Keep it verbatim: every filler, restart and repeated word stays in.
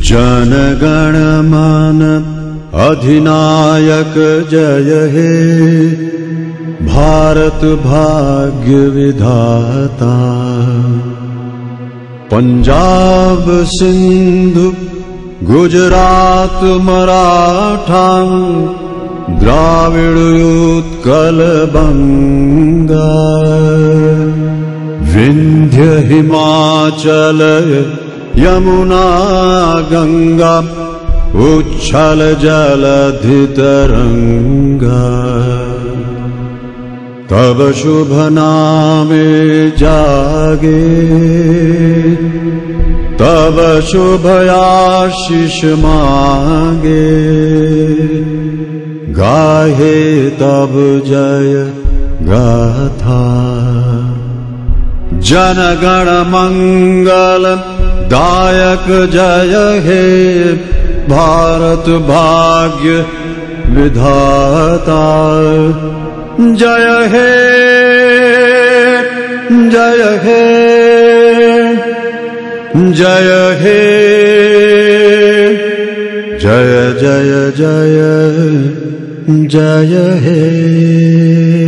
जनगण मन अधिनायक जय हे, भारत भाग्य विधाता। पंजाब सिंधु गुजरात मराठा, द्राविड़ उत्कल बंगा, विंध्य हिमाचल यमुना गंगा, उच्छल जलधि तरंगा। तब शुभ नामे जागे, तब शुभ आशीष मांगे, गाहे तब जय गाथा। जनगण मंगल दायक जय हे, भारत भाग्य विधाता। जय हे जय हे जय हे, जय जय जय जय हे।